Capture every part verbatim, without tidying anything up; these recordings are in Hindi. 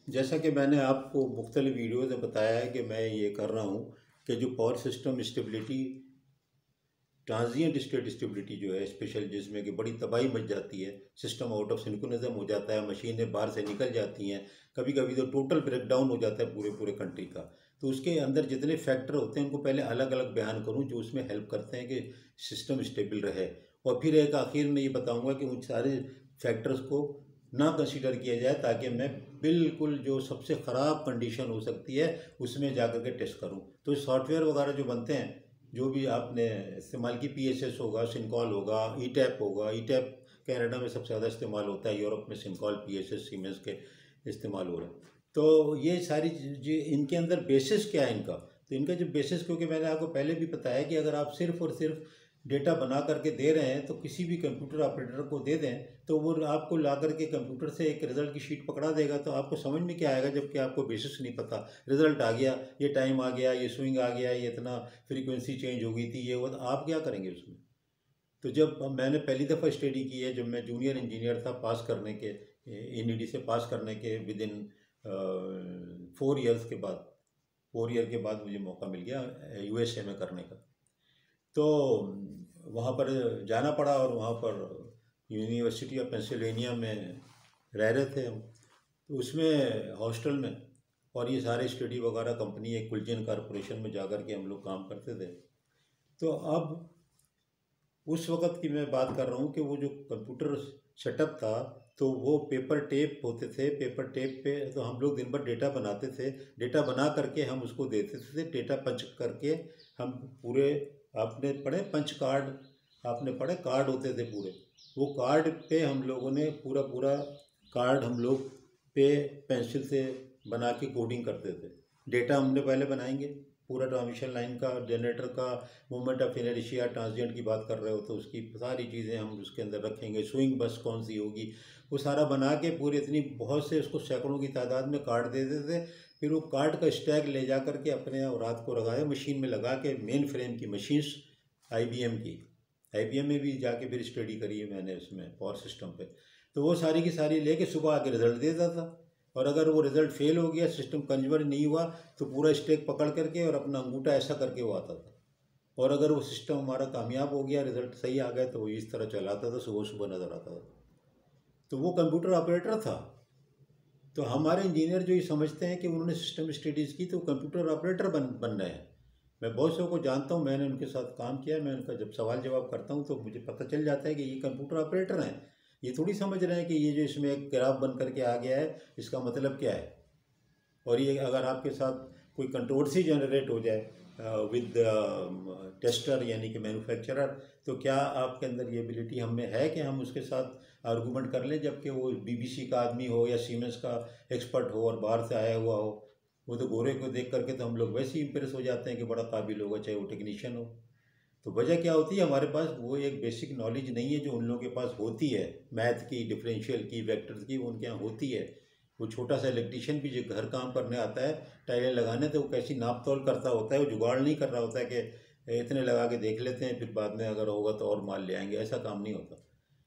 जैसा कि मैंने आपको मुख्तलिफ वीडियोज़ में बताया है कि मैं ये कर रहा हूँ कि जो power system stability, transient state stability जो है स्पेशल, जिसमें कि बड़ी तबाही मच जाती है, सिस्टम आउट ऑफ सिंक्रोनिज्म हो जाता है, मशीनें बाहर से निकल जाती हैं, कभी कभी तो टोटल ब्रेकडाउन हो जाता है पूरे पूरे कंट्री का। तो उसके अंदर जितने फैक्टर होते हैं उनको पहले अलग अलग बयान करूँ जो उसमें हेल्प करते हैं कि सिस्टम स्टेबल रहे, और फिर एक आखिर में ये बताऊँगा कि उन सारे फैक्टर्स को ना कंसीडर किया जाए ताकि मैं बिल्कुल जो सबसे ख़राब कंडीशन हो सकती है उसमें जाकर के टेस्ट करूं। तो सॉफ्टवेयर वगैरह जो बनते हैं, जो भी आपने इस्तेमाल की, पी एस एस होगा, सिनकॉल होगा, ई टैप होगा। ई टैप कनाडा में सबसे ज़्यादा इस्तेमाल होता है, यूरोप में सिनकॉल, पी एस एस, सीमेंस के इस्तेमाल हो रहे हैं। तो ये सारी चीज़ें, इनके अंदर बेसिस क्या है इनका, तो इनका जो बेसिस, क्योंकि मैंने आपको पहले भी बताया कि अगर आप सिर्फ और सिर्फ डेटा बना करके दे रहे हैं तो किसी भी कंप्यूटर ऑपरेटर को दे दें तो वो आपको ला करके कंप्यूटर से एक रिज़ल्ट की शीट पकड़ा देगा, तो आपको समझ में क्या आएगा जबकि आपको बेसिस नहीं पता। रिज़ल्ट आ गया, ये टाइम आ गया, ये स्विंग आ गया, ये इतना फ्रीक्वेंसी चेंज हो गई थी, ये वो, तो आप क्या करेंगे उसमें। तो जब मैंने पहली दफ़ा स्टडी की है, जब मैं जूनियर इंजीनियर था, पास करने के, एन ई डी से पास करने के विद इन फोर ईयर्स के बाद, फोर ईयर के बाद मुझे मौका मिल गया यू एस ए में करने का। तो वहाँ पर जाना पड़ा और वहाँ पर यूनिवर्सिटी ऑफ पेंसिल्वेनिया में रह रहे थे हम, तो उसमें हॉस्टल में, और ये सारे स्टडी वगैरह कंपनी एक कुलजन कॉरपोरेशन में जाकर के हम लोग काम करते थे। तो अब उस वक़्त की मैं बात कर रहा हूँ कि वो जो कंप्यूटर सेटअप था, तो वो पेपर टेप होते थे। पेपर टेप पे तो हम लोग दिन भर डेटा बनाते थे, डेटा बना करके हम उसको देते थे, डेटा पंच करके हम पूरे, आपने पढ़े पंच कार्ड, आपने पढ़े कार्ड होते थे पूरे, वो कार्ड पे हम लोगों ने पूरा पूरा कार्ड हम लोग पे पेंसिल से बना के कोडिंग करते थे। डेटा हमने पहले बनाएंगे, पूरा ट्रांसमिशन लाइन का, जनरेटर का, मोमेंट ऑफ इनर्शिया, ट्रांजिएंट की बात कर रहे हो तो उसकी सारी चीज़ें हम उसके अंदर रखेंगे, स्विंग बस कौन सी होगी, वो सारा बना के पूरे, इतनी बहुत से उसको सैकड़ों की तादाद में कार्ड दे देते थे। फिर वो कार्ड का स्टैक ले जा करके अपने और रात को लगाया मशीन में लगा के, मेन फ्रेम की मशीन्स आई बी एम की, आई बी एम में भी जाके फिर स्टडी करी है मैंने उसमें पावर सिस्टम पे। तो वो सारी की सारी लेके सुबह आके रिजल्ट देता था, और अगर वो रिज़ल्ट फेल हो गया, सिस्टम कन्वर्ट नहीं हुआ, तो पूरा स्टेक पकड़ करके और अपना अंगूठा ऐसा करके वो आता था। और अगर वो सिस्टम हमारा कामयाब हो गया, रिज़ल्ट सही आ गया, तो वो इस तरह चलाता था, सुबह सुबह नज़र आता था। तो वो कंप्यूटर ऑपरेटर था। तो हमारे इंजीनियर जो ये समझते हैं कि उन्होंने सिस्टम स्टडीज़ की तो कंप्यूटर ऑपरेटर बन बन रहे हैं। मैं बहुत से को जानता हूँ, मैंने उनके साथ काम किया, मैं उनका जब सवाल जवाब करता हूँ तो मुझे पता चल जाता है कि ये कंप्यूटर ऑपरेटर हैं। ये थोड़ी समझ रहे हैं कि ये जो इसमें एक ग्राफ बन करके आ गया है इसका मतलब क्या है। और ये अगर आपके साथ कोई कंट्रोवर्सी जनरेट हो जाए विद टेस्टर यानी कि मैन्युफैक्चरर, तो क्या आपके अंदर ये एबिलिटी हमें है कि हम उसके साथ आर्गूमेंट कर लें, जबकि वो बीबीसी का आदमी हो या सीमेंस का एक्सपर्ट हो और बाहर से आया हुआ हो। वो तो गोरे को देख करके तो हम लोग वैसे ही इम्प्रेस हो जाते हैं कि बड़ा काबिल होगा, चाहे वो टेक्नीशियन हो। तो वजह क्या होती है, हमारे पास वो एक बेसिक नॉलेज नहीं है जो उन लोगों के पास होती है, मैथ की, डिफरेंशियल की, वेक्टर्स की, वो उनके यहाँ होती है। वो छोटा सा इलेक्ट्रीशियन भी जो घर काम करने आता है टाइलें लगाने, तो वो कैसी नाप तोल करता होता है, वो जुगाड़ नहीं कर रहा होता है कि इतने लगा के देख लेते हैं फिर बाद में अगर होगा तो और माल ले आएंगे, ऐसा काम नहीं होता।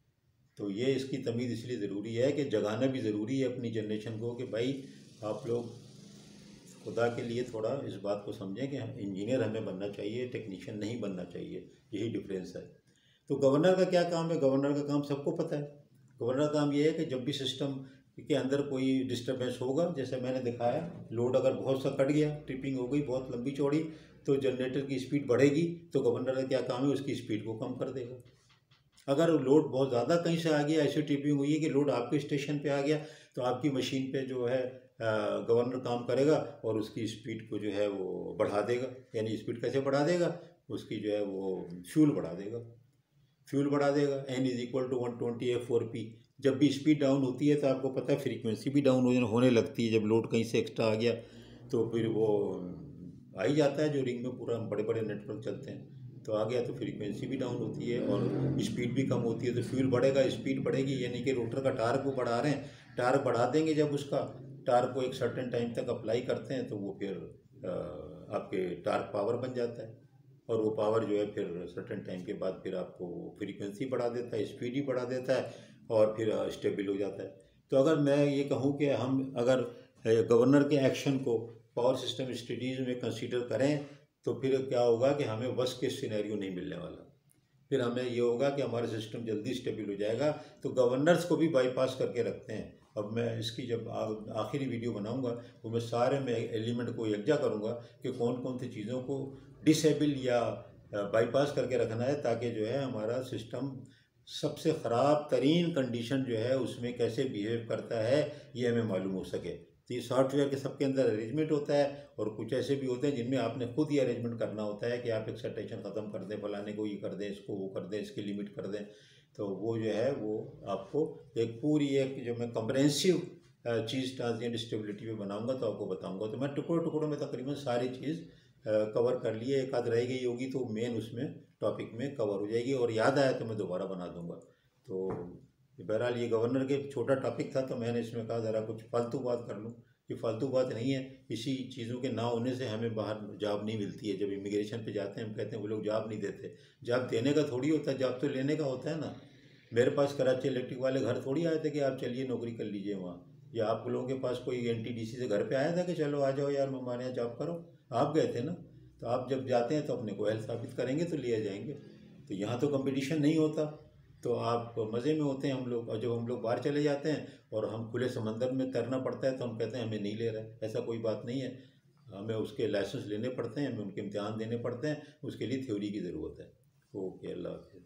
तो ये इसकी तमीज़ इसलिए ज़रूरी है कि जगाना भी ज़रूरी है अपनी जनरेशन को कि भाई आप लोग खुदा के लिए थोड़ा इस बात को समझें कि हम इंजीनियर हमें बनना चाहिए, टेक्नीशियन नहीं बनना चाहिए, यही डिफरेंस है। तो गवर्नर का क्या काम है, गवर्नर का काम सबको पता है। गवर्नर का काम ये है कि जब भी सिस्टम के अंदर कोई डिस्टर्बेंस होगा, जैसे मैंने दिखाया, लोड अगर बहुत सा कट गया, ट्रिपिंग हो गई बहुत लंबी चौड़ी, तो जनरेटर की स्पीड बढ़ेगी, तो गवर्नर का क्या काम है, उसकी स्पीड को कम कर देगा। अगर लोड बहुत ज़्यादा कहीं से आ गया, ऐसी ट्रिपिंग हुई है कि लोड आपके स्टेशन पे आ गया, तो आपकी मशीन पे जो है गवर्नर काम करेगा और उसकी स्पीड को जो है वो बढ़ा देगा। यानी स्पीड कैसे बढ़ा देगा, उसकी जो है वो फ्यूल बढ़ा देगा, फ्यूल बढ़ा देगा। N is equal to one twenty F four P. जब भी स्पीड डाउन होती है तो आपको पता है फ्रीक्वेंसी भी डाउन होने लगती है, जब लोड कहीं से एक्स्ट्रा आ गया तो फिर वो आ ही जाता है, जो रिंग में पूरा बड़े बड़े नेटवर्क चलते हैं, तो आ गया तो फ्रीक्वेंसी भी डाउन होती है और स्पीड भी कम होती है। तो फ्यूल बढ़ेगा, स्पीड बढ़ेगी, यानी कि रोटर का टार्क को बढ़ा रहे हैं। टार्क बढ़ा देंगे, जब उसका टार्क को एक सर्टेन टाइम तक अप्लाई करते हैं तो वो फिर आपके टार्क पावर बन जाता है, और वो पावर जो है फिर सर्टेन टाइम के बाद फिर आपको फ्रीक्वेंसी बढ़ा देता है, स्पीड ही बढ़ा देता है, और फिर स्टेबल हो जाता है। तो अगर मैं ये कहूँ कि हम अगर गवर्नर के एक्शन को पावर सिस्टम स्टडीज़ में कंसीडर करें तो फिर क्या होगा कि हमें वर्स्ट केस सिनेरियो नहीं मिलने वाला। फिर हमें ये होगा कि हमारा सिस्टम जल्दी स्टेबल हो जाएगा। तो गवर्नर्स को भी बाईपास करके रखते हैं। अब मैं इसकी जब आखिरी वीडियो बनाऊंगा वो मैं सारे में एलिमेंट को यकजा करूंगा कि कौन कौन सी चीज़ों को डिसेबल या बाईपास करके रखना है, ताकि जो है हमारा सिस्टम सबसे ख़राब तरीन कंडीशन जो है उसमें कैसे बिहेव करता है ये हमें मालूम हो सके। तो ये सॉफ्टवेयर के सबके अंदर अरेंजमेंट होता है, और कुछ ऐसे भी होते हैं जिनमें आपने खुद ही अरेंजमेंट करना होता है कि आप एक्सटेंशन ख़त्म कर दें, फलाने को ये कर दें, इसको वो कर दें, इसकी लिमिट कर दें। तो वो जो है वो आपको एक पूरी एक जो मैं कम्प्रहेंसिव चीज़ ट्रांजिएंट स्टेबिलिटी में बनाऊंगा तो आपको बताऊंगा। तो मैं टुकड़ों टुकड़ों में तकरीबन सारी चीज़ कवर कर लिए। एक आध रह गई होगी तो मेन उसमें टॉपिक में कवर हो जाएगी, और याद आया तो मैं दोबारा बना दूंगा। तो बहरहाल ये गवर्नर के छोटा टॉपिक था तो मैंने इसमें कहा ज़रा कुछ फालतू बात कर लूँ। ये फालतू बात नहीं है, इसी चीज़ों के ना होने से हमें बाहर जॉब नहीं मिलती है। जब इमिग्रेशन पे जाते हैं हम कहते हैं वो लोग जॉब नहीं देते। जॉब देने का थोड़ी होता है, जॉब तो लेने का होता है ना। मेरे पास कराची इलेक्ट्रिक वाले घर थोड़ी आए थे कि आप चलिए नौकरी कर लीजिए वहाँ, या आप लोगों के पास कोई एन टी डी सी से घर पे आया था कि चलो आ जाओ यार हमारे यहाँ जॉब करो। आप गए थे ना। तो आप जब जाते हैं तो अपने को अहल साबित करेंगे तो लिए जाएंगे। तो यहाँ तो कंपटीशन नहीं होता, तो आप मज़े में होते हैं हम लोग। और जब हम लोग बाहर चले जाते हैं और हम खुले समंदर में तैरना पड़ता है तो हम कहते हैं हमें नहीं ले रहे। ऐसा कोई बात नहीं है, हमें उसके लाइसेंस लेने पड़ते हैं, हमें उनके इम्तिहान देने पड़ते हैं, उसके लिए थ्योरी की ज़रूरत है। ओके, अल्लाह हाफ़िज़।